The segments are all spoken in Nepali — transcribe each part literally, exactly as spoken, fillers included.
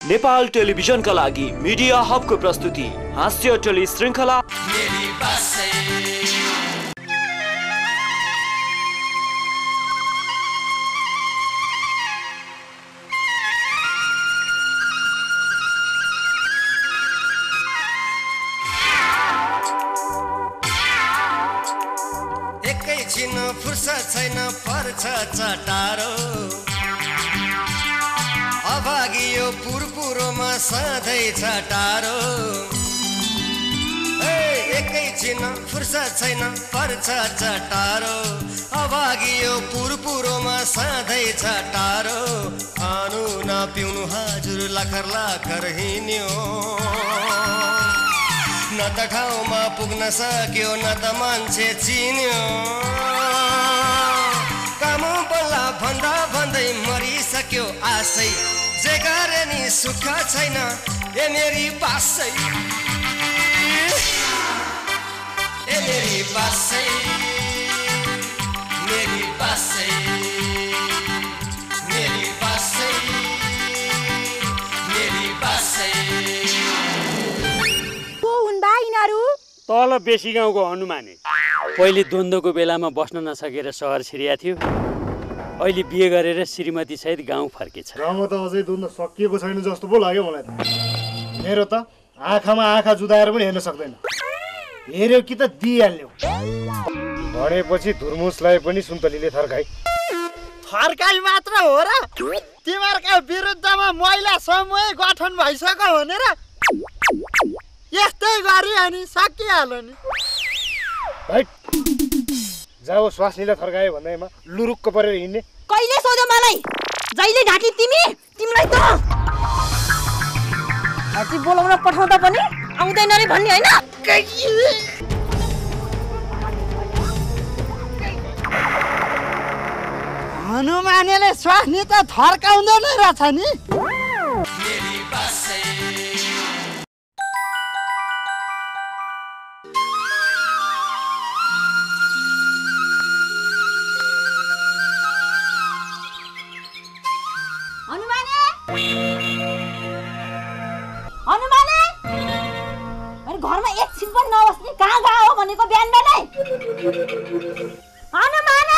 नेपाल टेलिभिजनका लागि मिडिया हबको प्रस्तुति हास्य टेली श्रृङ्खला मेरी बासै। एकैछिन फुर्सद छैन पर्छ चटारो अभागियो पुरपुरोमा सधैँ छटारो एकैछिन फुर्सद छैन पर्छ चटारो अभागियो पुरपुरोमा सधैँ छटारो खानु नपिउनु हजुर लाखर लाखर हिँड्यो न त ठाउँमा पुग्न सक्यो न त मान्छे चिन्यो काम बल्ला भन्दा भन्दै मरिसक्यो आशै जे गरे नि सुख छैन ए मेरी बासै ए मेरी बासै मेरी बासै मेरी बासै मेरी बासै। तल बेसी गाउँको हनुमाने पहिले द्वन्द्वको बेलामा बस्न नसकेर सहर छिरिया थियो, अहिले बिहे गरेर श्रीमती सहित गाउँ फर्केछ। गाउँमा त अझै द्वन्द्व सकिएको छैन जस्तो पो लाग्यो मलाई त। मेरो त आँखामा आँखा जुदाएर पनि हेर्न सक्दैन, हेर्यो कि त दिइहाल्यो भनेपछि धुर्मुसलाई पनि सुन्तलीले थर्काई थर्काई मात्र हो र तिमीहरूका विरुद्धमा महिला समूह गठन भइसक्यो भनेर यस्तै गरी अनि सकिहाल्यो नि। जाऊ स्वास्नीलाई थर्कायो भन्दैमा लुरुक्क परेर हिँड्ने। कहिले सोध्यो मलाई जहिले ढाकी तिमी तिमीलाई त अझै बोलाउन पठाउँदा पनि आउँदैन रे भन्ने हैन। हनुमानले स्वास्नी त थर्काउँदैन रहेछ नि। मेरी बासै घरमा एकछिन पनि नबस्ने कहाँ गयो भनेको बिहान बेलै हनुमाने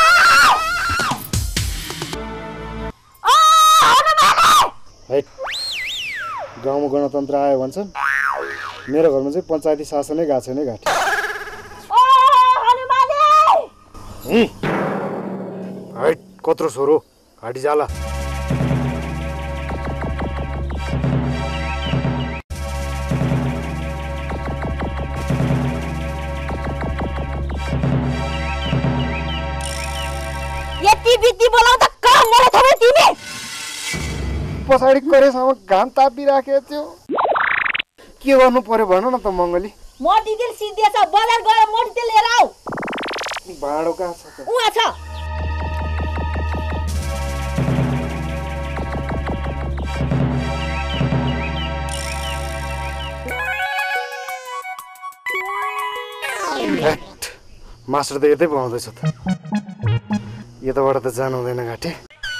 ओ हनुमाने। गाउँमा गणतन्त्र आयो भन्छन्, मेरो घरमा चाहिँ पञ्चायती शासनै गएको छैन घाँटी। ओ हनुमाने हैट कत्रो छोरो घाँटी जाला। बित्ती बोलाउँदा काम मलाई थोरै तिमी पछाडि करेसम्म घाम तापिराखेको थियो, के गर्नु पर्यो भन न त मङ्गली। मटितेल सिद्धिया छ, बजार गएर मटितेल लिएर आऊ। भाँडो कहाँ छ त? उहाँ छ। मास्टर त यतै पाउँदैछ त, यताबाट त जानु हुँदैन घाँटी।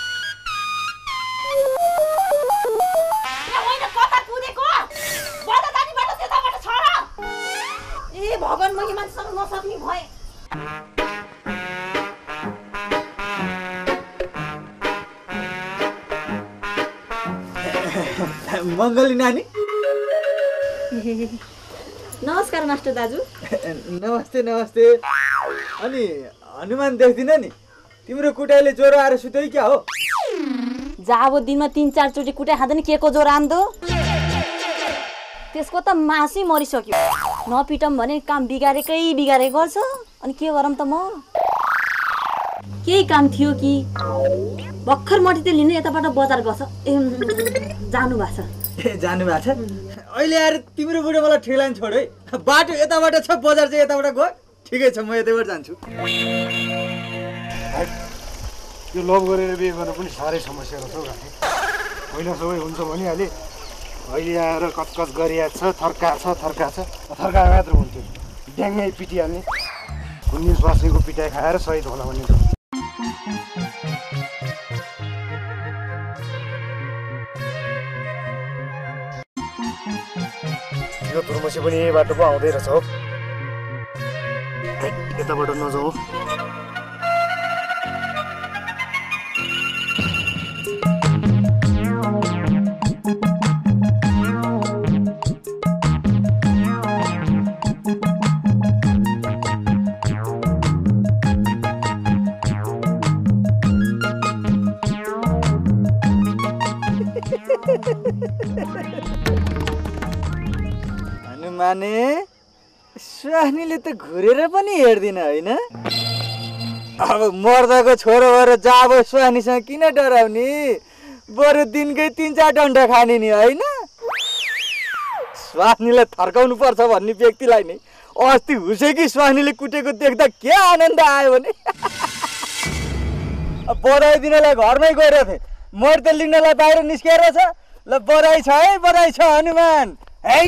ए भगवान म मान्छेसँग नसक्ने भए। मङ्गली नानी नमस्कार मास्टर दाजु। नमस्ते नमस्ते। अनि हनुमान देख्दिन नि, तिम्रो कुटाइले ज्वरो आएर सुतै क्या हो? जाबो दिनमा तीन चार चोटि कुटाइ खाँदा नि के को ज्वरो आउँदो, त्यसको त मासै मरिसक्यो। नपिटम भने काम बिगारेकै बिगारे गर्छ, अनि के गरम त म। केही काम थियो कि भर्खर मटितेल लिनु यताबाट बजार गछ जानु भएको छ। ए जानु भएको छ? अहिले आएर तिम्रो बुढो मलाई ठेलान छोड है, बाटो यताबाट छ, बजार चाहिँ यताबाट गयो। ठिकै छ, म यतैबाट जान्छु। यो लभ गरेर बिहे गर्न पनि साह्रै समस्या रहेछ हौ घाँटी। पहिला सबै हुन्छ भनिहालेँ, अहिले आएर कचकच गरिरहेको छ, थर्का छ थर्का छ थर्का मात्र हुन्थ्यो, ड्याङ्गै पिटिहाल्ने। कुन्नी स्वास्नीको पिटाइ खाएर सहिद होला भन्ने। यो धुर्मुसे पनि यही बाटो पो आउँदै रहेछ हो। यताबाट नजाऊ। माने स्वास्नीले त घुरेर पनि हेर्दिन होइन। अब मर्दाको छोरो भएर जाब स्वास्नीसँग किन डराउने, बरु दिनकै तिन चार डन्डा खाने नि होइन। स्वास्नीलाई थर्काउनु पर्छ भन्ने व्यक्तिलाई नि अस्ति हुसेकी स्वास्नीले कुटेको देख्दा के आनन्द आयो भने बधाई दिनलाई घरमै गएर थिएँ, मर्ते लिनलाई बाहिर निस्केर छ। ल बधाई छ है, बधाई छ हनुमान है।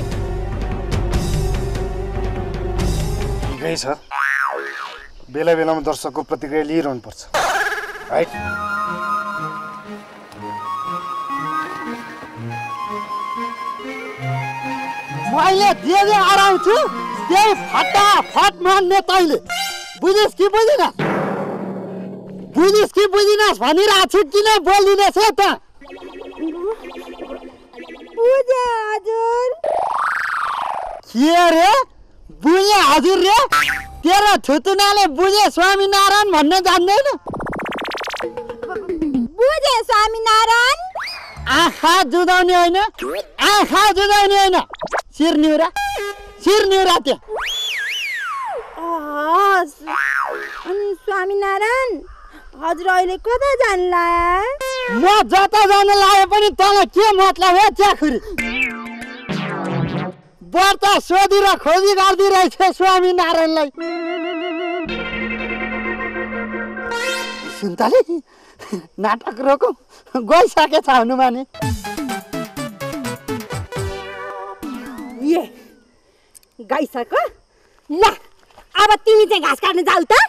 ठिकै छ, बेला बेलामा दर्शकको प्रतिक्रिया लिइरहनु पर्छ है। मैले जे जे हराउँछु त्यही फटाफट मान्ने तैँले बुझिस् कि बुझिनस्, बुझिस् कि बुझिनस् भनिरहेको छु, किन बोल्दिनस् है त? बुझे हजुर। के रे बुझे हजुर रे? तेरो थुतुनाले बुझे स्वामीनारायण भन्न जान्दैन? बुझे स्वामीनारायण। आँखा जुदाउने होइन, आँखा जुदाउने होइन, शिर निउरा, शिर निउरा त्यो। अनि स्वामीनारायण हजुर अहिले कता जान्ला? म जता जान लागे पनि तँलाई के मतलब हो च्याखुरी? व्रत सोधी र खोजी गरिदिरहेछ स्वामीनारायणलाई। सुन्तली नाटक रोकौँ, गइसकेछ हनुमाने। ए गइसक। ल अब तिमी चाहिँ घाँस काट्न जाऊ त।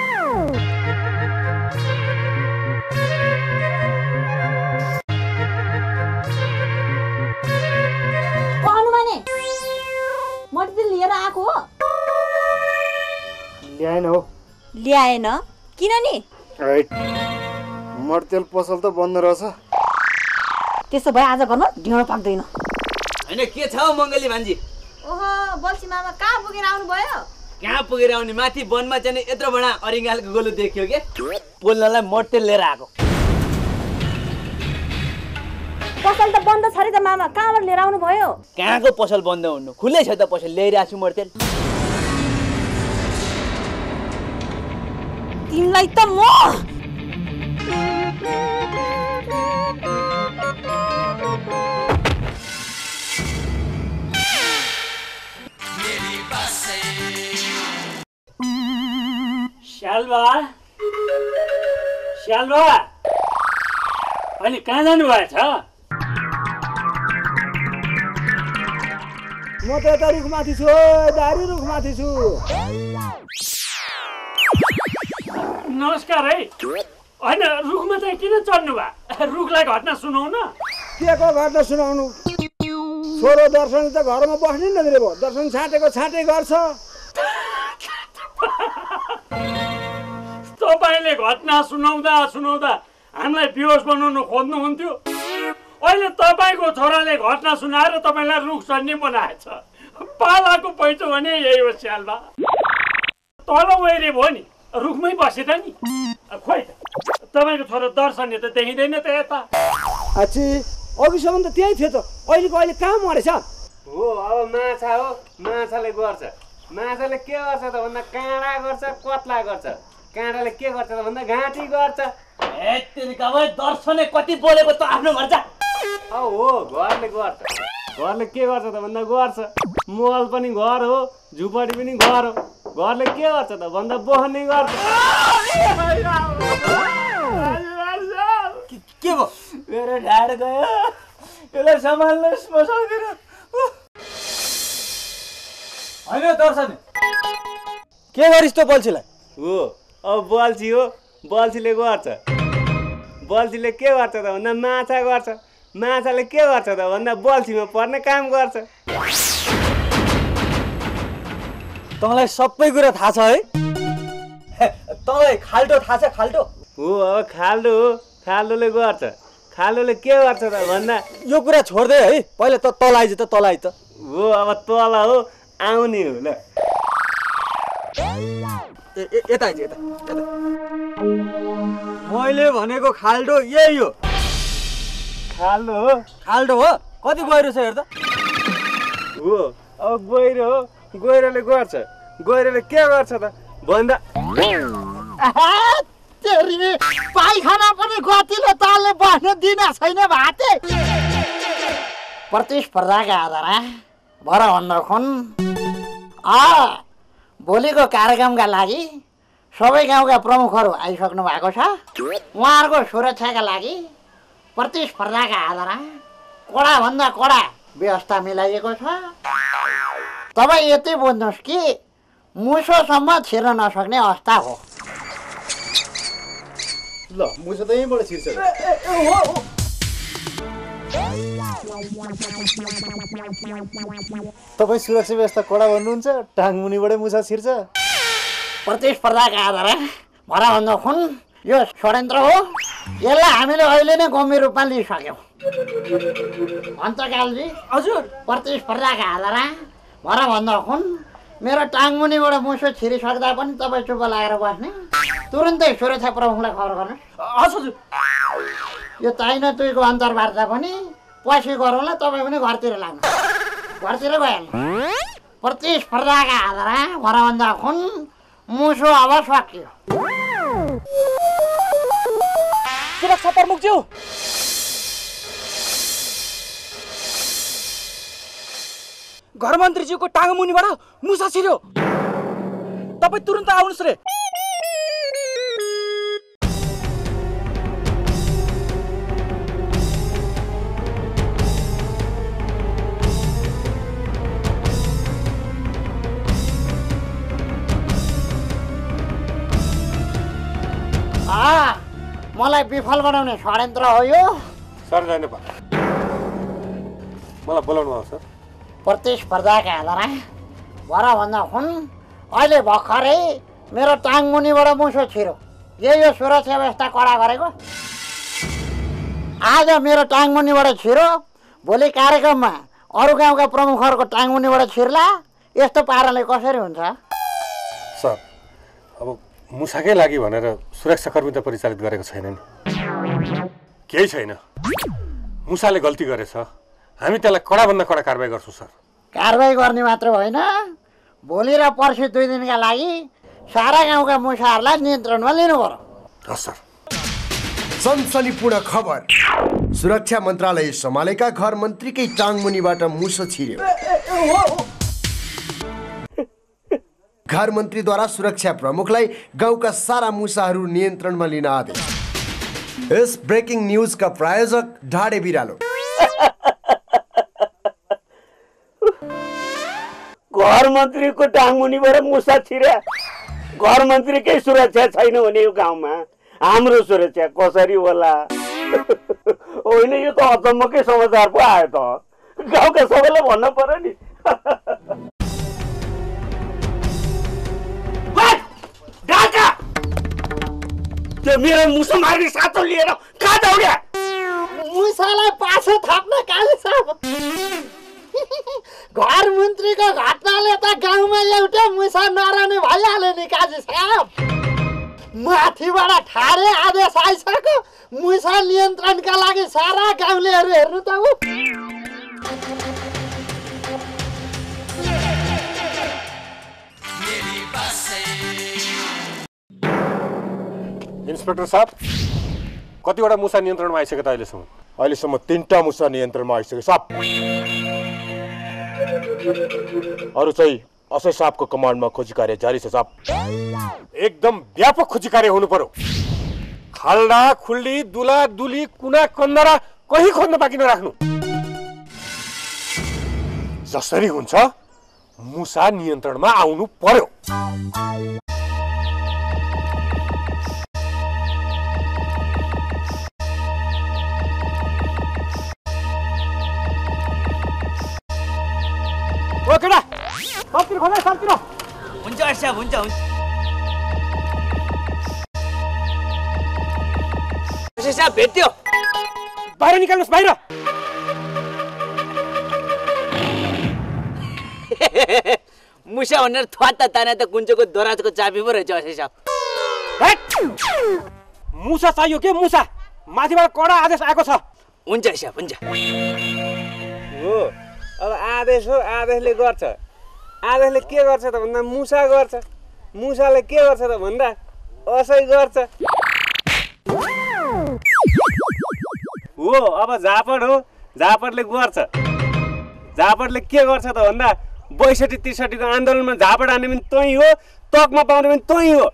मर्तेल लिएर आएको हो? ल्याएन हो। ल्याएन? किन नि? मर्तेल पसल त बन्द रहेछ। त्यसो भए आज घरमा ढिँडो पाक्दैन। होइन के छ हौ मङ्गली भान्जी? ओहो बल्छी मामा कहाँ पुगेर आउनु भयो? कहाँ पुगेर आउने, माथि वनमा चाहिँ यत्रो बडा अरिङ्गालको गोलो देख्यो के, पोल्नलाई मर्तेल लिएर आएको। पसल त बन्द छ रे त मामा, कहाँबाट लिएर आउनु भयो? कहाँको पसल बन्द हुनु, खुल्लै छ त पसल, ल्याइरहेको छु मर्तेल। तिमीलाई त म श्यालबा, श्यालबा अहिले कहाँ जानुभएछ? म त यता रुखमाथि छु, दारी रुखमाथि छु। नमस्कार है। होइन रुखमा चाहिँ किन चढ्नु भयो? रुखलाई घटना सुनाउ न। के को घटना सुनाउनु? छोरो दर्शन त घरमा बस्ने न रे भयो, दर्शन छाटेको छाटे गर्छ। तपाईँले घटना सुनाउँदा सुनाउँदा हामीलाई बेहोस बनाउनु खोज्नुहुन्थ्यो। अहिले तपाईँको छोराले घटना सुनाएर तपाईँलाई रुख चढ्ने बनाएछ। पालाको पैँचो भने यही हो स्यालबा। तल वैरे भयो नि, रुखमै बसे त नि। खोइ त तपाईँको छोरा दर्शनले त देखिँदैन त यता। अच्छी अघिसम्म त त्यही थियो त, अहिलेको अहिले कहाँ मरेछ? हो अब माछा हो, माछाले गर्छ। माछाले के गर्छ त भन्दा काँडा गर्छ, कत्ला गर्छ। काँडाले के गर्छ त भन्दा घाँटी गर्छ। ए तेरिका भाइ दर्शनले कति बोलेको त आफ्नो घर जा। अब हो घरले गर्छ, घरले के गर्छ त भन्दा गर्छ। मल पनि घर हो, झुपडी पनि घर हो। घरले के गर्छ त भन्दा बहने गर्छ। के भयो? मेरो ढाड गयो, यसलाई सम्हाल्नुहोस् म सक्दिनँ। होइन दर्शन के गरिस् त बल्छीलाई? हो अब बल्छी हो, बल्छीले गर्छ। बल्छीले के गर्छ त भन्दा माछा गर्छ। माछाले के गर्छ त भन्दा बल्छीमा पर्ने काम गर्छ। तँलाई सबै कुरा थाहा छ है? तँलाई खाल्टो थाहा छ? खाल्टो हो अब खाल्डो हो, खाल्डोले गर्छ। खाल्डोले के गर्छ त भन्दा यो कुरा छोड्दै है, पहिला त तल आइज त तल आइ त। हो अब तल हो आउने हो ल। यता आइज यता यता। मैले भनेको खाल्डो यही हो। खाल्डो हो? खाल्डो हो। कति गहिरो छ हेर त। हो अब गहिरो हो, गहिरोले गर्छ। गहिरोले के गर्छ त भन्दा तेरी पाइखाना पनि गतिले तालले बस्न दिन छैन भाते। प्रतिस्पर्धाका आधारमा भर भन्न खुन आ भोलिको कार्यक्रमका लागि सबै गाउँका प्रमुखहरू आइसक्नु भएको छ। उहाँहरूको सुरक्षाका लागि प्रतिस्पर्धाका आधारमा कडा भन्दा कडा व्यवस्था मिलाइएको छ। तपाईँ यति बुझ्नुहोस् कि मुसोसम्म छिर्न नसक्ने अवस्था हो। ल मुसो त यहीँबाट छिर्छ। तपाईँ सुरक्षा व्यवस्था कडा भन्नुहुन्छ, टाङ मुनिबाटै मुसा छिर्छ। प्रतिस्पर्धाका आधारमा भरा भन्दा खुन यो षड्यन्त्र हो। यसलाई हामीले अहिले नै गम्भीर रूपमा लिइसक्यौँ। अन्तकालजी हजुर, प्रतिस्पर्धाका आधारमा भरा भन्दा खुन मेरो टाङ मुनिबाट मुसो छिरिसक्दा पनि तपाईँ चुप लागेर बस्ने, तुरुन्तै सुरक्षा प्रमुखलाई खबर गर्नु। हजुर यो चाहिन तुईको अन्तर्वार्ता पनि पछि गरौँला। तपाईँ पनि घरतिर लाग्नु, घरतिर गइहाल्नु। प्रतिस्पर्धाका आधारमा भरा भन्दा खुन मुसो अब सकियो। सुरक्षा प्रमुखज्यू, घर मन्त्रीज्यूको टाङ मुनिबाट मुसा छिर्यो। तपाईँ तुरुन्त आउनुहोस् रे। आ मलाई विफल बनाउने षड्यन्त्र हो यो। सर जाने पा मलाई बोलाउनु भयो सर। प्रतिस्पर्धाका आधारमा भरा भन्दा खुन अहिले भर्खरै मेरो टाङ मुनिबाट मुसो छिरो। यही हो सुरक्षा व्यवस्था कडा गरेको। आज मेरो टाङ मुनिबाट छिरो, भोलि कार्यक्रममा अरू गाउँका प्रमुखहरूको टाङ मुनिबाट छिर्ला। यस्तो पाराले कसरी हुन्छ? सर अब मुसाकै लागि भनेर सुरक्षाकर्मी त परिचालित गरेको छैन नि। केही छैन, मुसाले गल्ती गरेछ, हामी त्यसलाई कडाभन्दा कडा कारबाही गर्छौँ सर। कारबाही गर्ने मात्र होइन, भोलि र पर्सि दुई दिनका लागि सारा गाउँका मुसाहरूलाई नियन्त्रणमा लिनु पर्यो। हस् सर। सनसनीपूर्ण खबर, सुरक्षा मन्त्रालय सम्हालेका घर मन्त्रीकै टाङ मुनिबाट मुसो छिर्यो। घर मन्त्रीद्वारा सुरक्षा प्रमुखलाई गाउँका सारा मुसाहरू नियन्त्रणमा लिन आदेश। यस ब्रेकिङ न्युजका प्रायोजक ढाडे बिरालो। घर मन्त्रीको टाङ मुनिबाट मुसा छिर्या। घर मन्त्रीकै सुरक्षा छैन भने यो गाउँमा हाम्रो सुरक्षा कसरी होला? होइन, यो त अचम्मकै समाचार पो आयो त। गाउँका सबैलाई भन्न पर्यो नि। त्यो मेरो मुसो मार्ने सातो लिएर कहाँ दौड्या? मुसालाई पाछो थाप्न काली साहब। घर मन्त्रीको घटनाले त गाउँमा एउटा मुसा नरहने भइहाल्यो नि काजी साहब। माथिबाट ठाडे आदेश आइसक्यो। मुसा नियन्त्रणका लागि सारा गाउँलेहरू हेर्नु त उ। इन्सपेक्टर साहब, कतिवटा मुसा नियन्त्रणमा आइसक्यो त अहिलेसम्म? अहिलेसम्म तीनटा मुसा नियन्त्रणमा आइसक्यो साहब। अरू चाहिँ असै साहबको कमान्डमा खोजी कार्य जारी छ साहब। एकदम व्यापक खोजी कार्य हुनु पर्यो। खाल्डा खुल्डी दुला दुली कुना कन्दरा कहीँ खोज्न बाँकी नराख्नु। जसरी हुन्छ मुसा नियन्त्रणमा आउनु पर्यो। ओ केटा, सबतिर खोला सबतिर। हुन्छ साहब हुन्छ हुन्छ साहब भेट्यो बाहिर निकाल्नुस् बाहिर मुसा भनेर थ्वात्ता ताना त कुञ्चोको दराजको चाबी पो रहेछ असे साहब मुसा चाहियो के मुसा माथिबाट कडा आदेश आएको छ हुन्छ साहब हुन्छ हो अब आदेश हो आदेशले गर्छ आदेशले के गर्छ त भन्दा मुसा गर्छ मुसाले के गर्छ त भन्दा असै गर्छ हो अब झापड हो झापडले गर्छ झापडले के गर्छ त भन्दा बैसठी त्रिसठीको आन्दोलनमा झापड हान्ने पनि तै हो तकमा पाउने पनि तै हो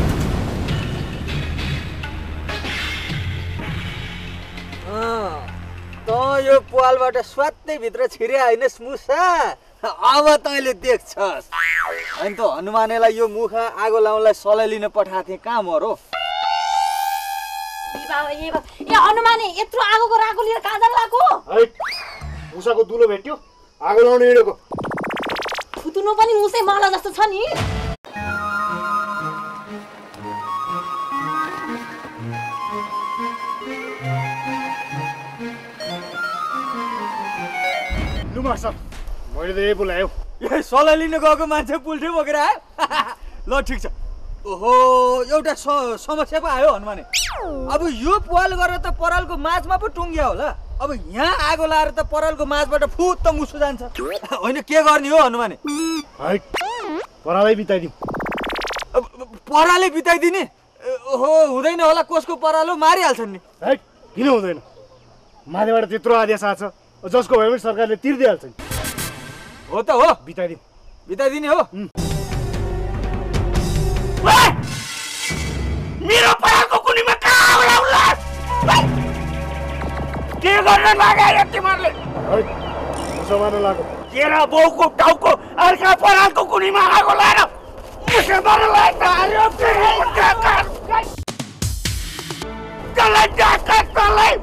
त यो पालबाट स्वात्तै भित्र छिरे हैनस् मुसा अब तैँले देख्छस् अनि त हनुमानेलाई यो मुखा आगो लाउनलाई सल्लाह लिन पठाएको थिएँ कहाँ मरो ए हनुमाने यत्रो आगोको रागो लिएर कहाँ जान लाग्यो मुसाको दुलो भेट्यो आगो लाउन हिँडेको फुत्नु पनि मुसै माला जस्तो छ नि लुमा सर मैले त यही बोलायो ए सल्लाह लिन गएको मान्छे पुल्ठे बोकेर आयो ल ठिक छ ओहो एउटा समस्या पो आयो हनुमाने अब यो पाल गरेर त परालको माझमा पो टुङ्ग्या होला अब यहाँ आगो लाएर त परालको माझबाट फुत्त मुसु जान्छ होइन के गर्ने हो हनुमाने परालै बिताइदिउँ परालै बिताइदिने ओहो हुँदैन होला कसको परालो मारिहाल्छन् नि किन हुँदैन माथिबाट त्यत्रो आदेश आएको छ जसको भए पनि सरकारले तिर्दिहाल्छ नि हो त हो बिताइदिउँ बिताइदिने हो मेरो परालको कुनीमा कहाँ होला उल्ला के गर्न लाग्यो तिमीहरूले मुसलमान लाग्यो तेरा बाउको टाउको अर्का परालको कुनीमा आगो लाएर मुसलमान लाग्यो तलाई डाका तलाई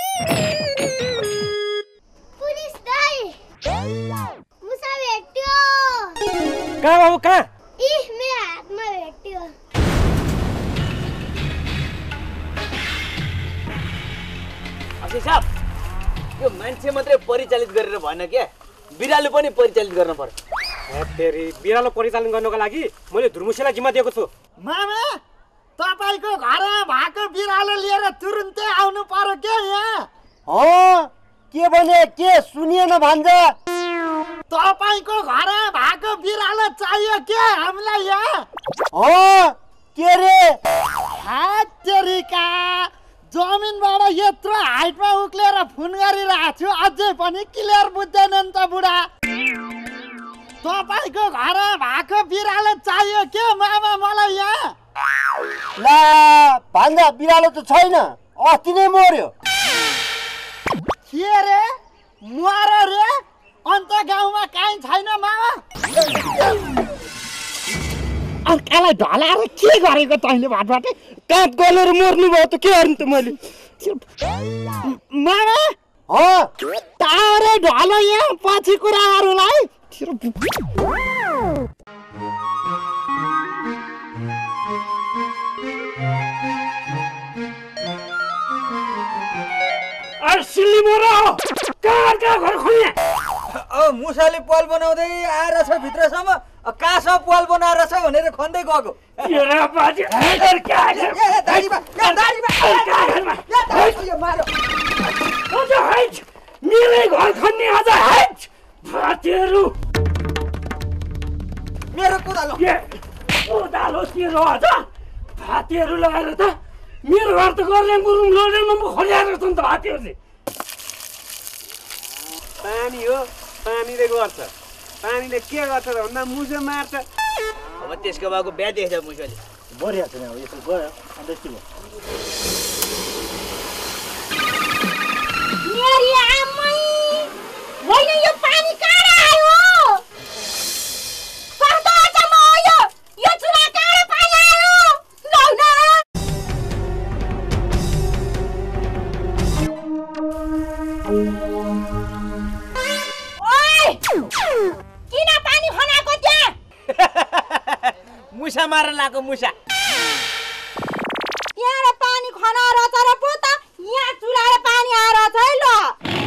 पुलिस दाइ मुसा भेट्यो कहाँ बाबु कहाँ इ मेरो हातमा भेट्यो अक्षय साहब यो मान्छे मात्रै परिचालित गरेर भएन क्या बिरालो पनि परिचालित गर्न पर्छ तेरी बिरालो परिचालन गर्नको लागि मैले धुर्मुसेलाई जिम्मा दिएको छु मामा तपाईको घरमा भएको बिरालो लिएर तुरुन्तै आउनु पर्यो के यहाँ हो के भने के सुनिएन भन्छ तपाईको घरमा भएको बिरालो चाहियो के हामीलाई यहाँ हो के रे हातेरीका जमिनबाट यत्रो हाइटमा उक्लेर फोन गरिरहेको छु अझै पनि क्लियर बुझ्दैनन् त बुढा तपाईको घरमा भएको बिरालो चाहियो के मामा मलाई यहाँ ला भन्दा बिरालो त छैन अस्ति नै मर्यो के रे मर रे अन्त गाउँमा काहीँ छैन मामा अर्कालाई ढलाएर के गरेको तैँले भाटबाटै काँट गलेर मर्नु भयो त के गर्नु त मैले मामा हो तारे ढल यहाँ पछि कुराहरूलाई सिल्ली मोरा कहाँ कहाँ घर खोल्ने अब मुसाले पाल बनाउँदै आएर छ भित्रसम्म कहाँसम्म पाल बनाएर छ भनेर खन्दै गएको मेरै घर खन्ने आज हाइट भातीहरू मेरो कोदालो कोदालो तेरो आज भातीहरू लगाएर त मेरो घर त गर्ने गुरुङ लोडेलमा खोल्याएर छ नि त भातीहरूले पानी हो पानीले गर्छ पानीले के गर्छ त भन्दा मुसो मार्छ अब त्यसको बाबुको बिहा देख्छ मुसोले बढिया छ नि अब यसो गयो अन्त यस्तो भयो मेरी आमै होइन यो पानी कहाँ आयो कस्तो अचम्म हो यो यो चुला कहाँ पानी आयो लौ न ओइ किन पानी खनाको त्यहाँ मुसा मार्न लाको मुसा यहाँ पानी खनाएर तर पो त यहाँ चुलाएर पानी आएर छ है ल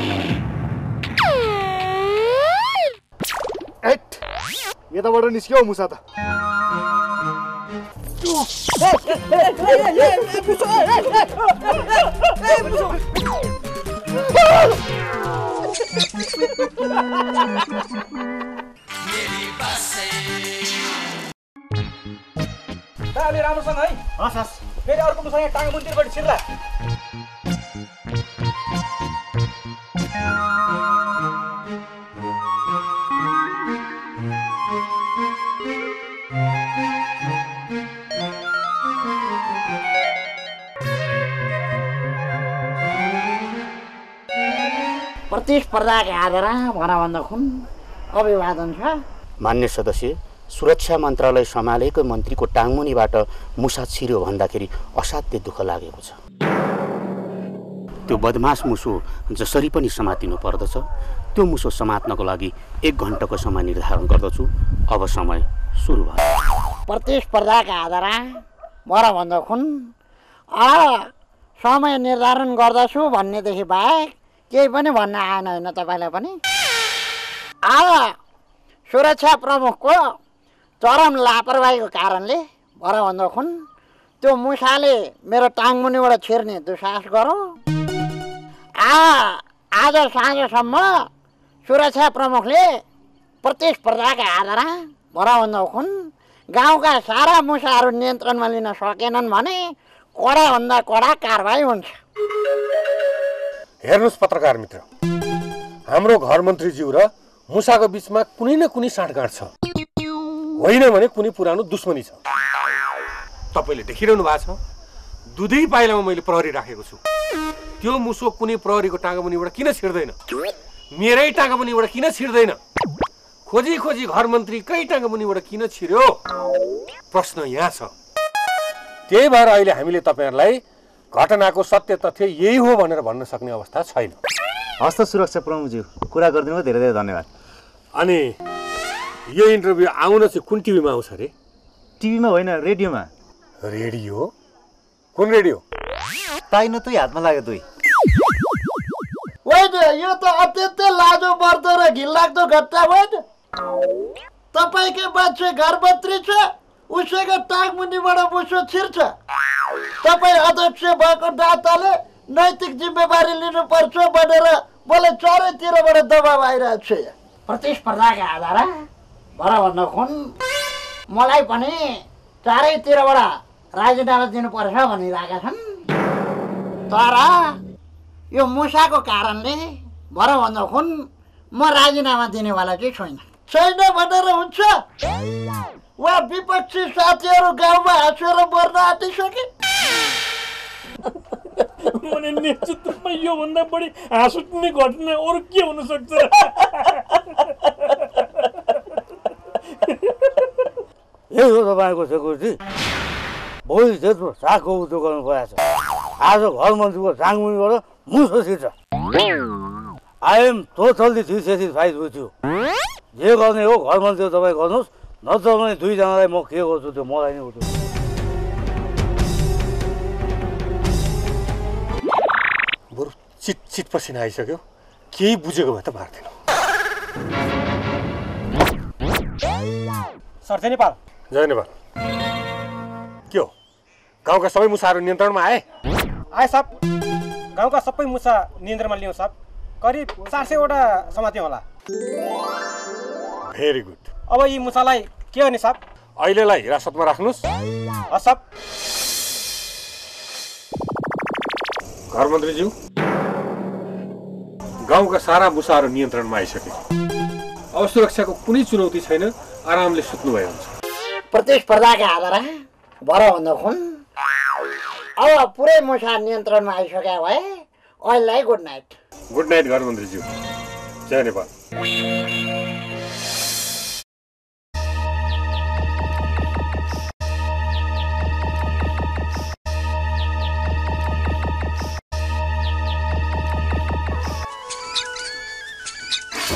एट यताबाट निस्क्यो मुसा त अलि राम्रोसँग है हस् हस् फेरि अर्को मुसँग टाँगा मुन्तिरबाट छिर्ला प्रतिस्पर्धाका आधारमा भनभन्दा खुन अभिवादन छ। मान्य सदस्य, सुरक्षा मन्त्रालय सम्हालेको मन्त्रीको टाङमुनिबाट मुसा छिर्यो भन्दाखेरि असाध्य दुःख लागेको छ। त्यो बदमास मुसो जसरी पनि समातिनु पर्दछ, त्यो मुसो समात्नको लागि एक घन्टाको समय निर्धारण गर्दछु। अब समय सुरु भयो। प्रतिस्पर्धाका आधारमा भनभन्दा खुन आ समय निर्धारण गर्दछु भन्नेदेखि बाहेक केही पनि भन्न आएन होइन तपाईँलाई पनि। आ सुरक्षा प्रमुखको चरम लापरवाहीको कारणले भनभन्दा खुन त्यो मुसाले मेरो टाङमुनिबाट छिर्ने दुस्साहस गरौँ। आ आज साँझसम्म सुरक्षा प्रमुखले प्रतिस्पर्धाका आधारमा भनभन्दा खुन गाउँका सारा मुसाहरू नियन्त्रणमा लिन सकेनन् भने कडाभन्दा कडा कारबाही हुन्छ। हेर्नुहोस् पत्रकार मित्र, हाम्रो घर मन्त्रीज्यू र मुसाको बिचमा कुनै न कुनै साँठगाँठ छ, होइन भने कुनै पुरानो दुश्मनी छ। तपाईँले देखिरहनु भएको छ, दुधै पाइलामा मैले प्रहरी राखेको छु। त्यो मुसो कुनै प्रहरीको टाँगामुनिबाट किन छिर्दैन, मेरै टाँगामुनिबाट किन छिर्दैन, खोजी खोजी घर मन्त्रीकै टाँगामुनिबाट किन छिर्यो, प्रश्न यहाँ छ। त्यही भएर अहिले हामीले तपाईँहरूलाई घटनाको सत्य तथ्य यही हो भनेर भन्न सक्ने अवस्था छैन। हस्त सुरक्षा प्रमुखज्यू, कुरा गरिदिनु धेरै धेरै धन्यवाद। अनि यो इन्टरभ्यू आउन चाहिँ कुन टिभीमा आउँछ अरे? टिभीमा होइन, रेडियोमा। रेडियो? कुन रेडियो? ताइन तुई हातमा लाग्यो तुई। होइन, यो त अत्यन्तै लाजो मर्दो र घिनलाग्दो घटना होइन। तपाईँकै मान्छे घर मन्त्री छ, उसैको टाङमुनिबाट मुसो छिर्छ। तपाईँ अध्यक्ष भएको नाताले नैतिक जिम्मेवारी लिनुपर्छ भनेर मलाई चारैतिरबाट दबाब आइरहेको छ। प्रतिस्पर्धाका आधारमा भनभन्दा खुन मलाई पनि चारैतिरबाट राजीनामा दिनुपर्छ भनिरहेका छन्। तर यो मुसाको कारणले भनभन्दा खुन म राजीनामा दिनेवाला चाहिँ छैन। छैन भनेर हुन्छ? वा विपक्षी साथीहरू गाउँमा हाँसेर मर्न आँटिसके? मैले नेतृत्वमा योभन्दा बढी हाँस उठ्ने घटना अरू के हुन सक्छ? यही हो तपाईँको सेक्युरिटी। भोलि त्यत्रो सागको उद्योग गर्नु परेको छ, आज घर मन्त्रीको टाङमुनिबाट मुसो छिर्छ। I am totally dissatisfied with you. जे गर्ने हो घर मन्त्री तपाईँ गर्नुहोस्, नत्र भने दुईजनालाई म के गर्छु त्यो मलाई नै उठ्यो। बरु चिट चिट पसिना आइसक्यो, केही बुझेको भए त मार्दैन। सर जय नेपाल। जय नेपाल। के हो, गाउँका सबै मुसाहरू नियन्त्रणमा आए? आए साहब, गाउँका सबै मुसा नियन्त्रणमा लियौँ साहब। करिब चार सयवटा समात्यौँ होला। Very good. अब यी मुसालाई के गर्ने साहब? अहिलेलाई हिरासतमा राख्नुहोस्। हस् साहब। घर मन्त्रीज्यू, गाउँका सारा मुसाहरू नियन्त्रणमा आइसके। अब सुरक्षाको कुनै चुनौती छैन, आरामले सुत्नुभयो हुन्छ। प्रतिस्पर्धाका आधारमा भनभन्दा खुन अब पुरै मुसा नियन्त्रणमा आइसक्यो भए अहिलेलाई गुड नाइट। गुड नाइट घर मन्त्रीज्यू। जय नेपाल।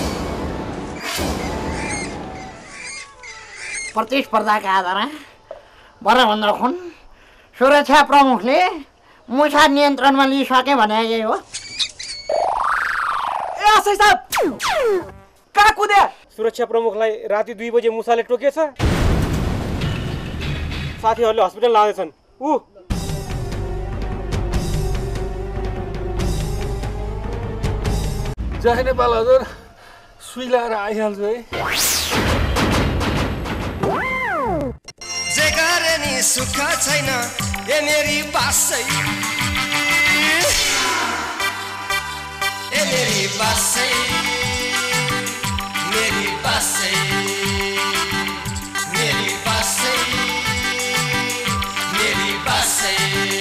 प्रतिस्पर्धाका आधारमा बरा भन्दा खुन सुरक्षा प्रमुखले मुसा नियन्त्रणमा लिइसके भने यही हो। ए आशय साहब कहाँ कुदे? सुरक्षा प्रमुखलाई राति दुई बजे मुसाले टोकेछ। साथीहरूले हस्पिटल लाँदैछन्। ऊ जय नेपाल हजुर, सुई लगाएर आइहाल्छु है। जे गरे नि सुख छैन ए मेरी बासै, ए मेरी बासै, मेरी बासै, मेरी बासै, मेरी बासै।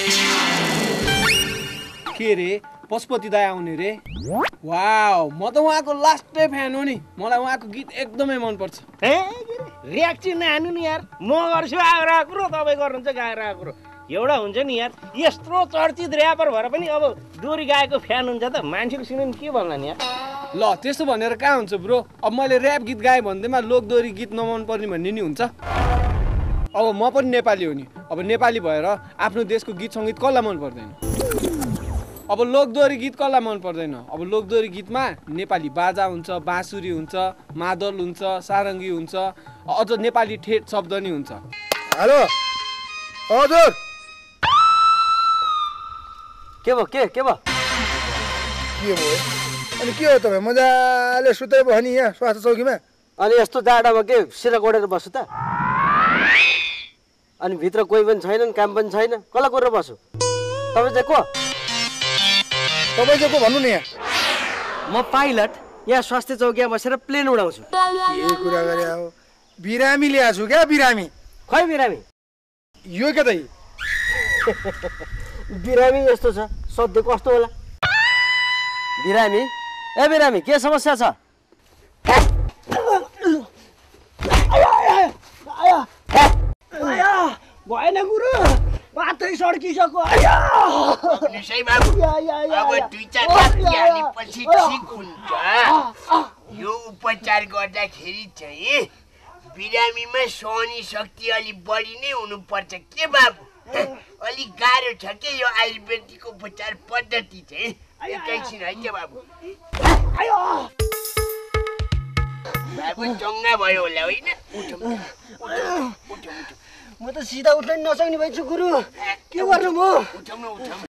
के रे पशुपति दाइ आउने रे? वाउ, म त उहाँको लास्टै फ्यान हो नि। मलाई उहाँको गीत एकदमै मनपर्छ। ए रियाक्सन नहानु नि यार, म गर्छु आएर कुरो, तपाईँ गर्नुहुन्छ गाएर कुरो। एउटा हुन्छ नि यार, यत्रो चर्चित ऱ्यापर भएर पनि अब डोरी गाएको फ्यान हुन्छ त मान्छेको सुन्नु के भन्ला नि यार। ल त्यस्तो भनेर कहाँ हुन्छ ब्रो? अब मैले ऱ्याप गीत गाएँ भन्दैमा लोकदोरी गीत नमन पर्ने भन्ने नि हुन्छ? अब म पनि नेपाली हो नि, अब नेपाली भएर आफ्नो देशको गीत सङ्गीत कसलाई मन पर्दैन? अब लोकदोरी गीत कसलाई मन पर्दैन? अब लोकदोरी गीतमा नेपाली बाजा हुन्छ, बाँसुरी हुन्छ, मादल हुन्छ, सारङ्गी हुन्छ, अझ नेपाली ठेट शब्द नि हुन्छ। हेलो हजुर, के भयो के के भयो के भयो? अनि के हो तपाईँ मजाले सुतै भयो नि यहाँ स्वास्थ्य चौकीमा? अनि यस्तो जाडोमा के सिरा गोडेर बस्छु त? अनि भित्र कोही पनि छैनन्, काम पनि छैन, कसलाई गरेर बस्छु? तपाईँ चाहिँ को? तपाईँ चाहिँ को भन्नु नि? यहाँ म पाइलट, यहाँ स्वास्थ्य चौकीमा बसेर प्लेन उडाउँछु। के कुरा गरे हो? बिरामी ल्याएको छु क्या, बिरामी। खै बिरामी? यो के त? बिरामी यस्तो छ, सधैँ कस्तो होला? बिरामी? ए बिरामी के समस्या छ? भएन गुरु, बाटै सड्किसक्यो। अब दुई चार राति हालेपछि ठिक हुन्छ। यो उपचार गर्दाखेरि चाहिँ बिरामीमा सहने शक्ति अलिक बढी नै हुनुपर्छ के बाबु? अलिक गाह्रो छ के यो आयुर्वेदिक उपचार पद्धति चाहिँ। एकैछिन है के बाबु? बाबु चङ्गा भयो होला होइन? म त सिधा उठ्न नसक्ने भएछु गुरु, के गर्नु म? उठाउनु उठाउनु।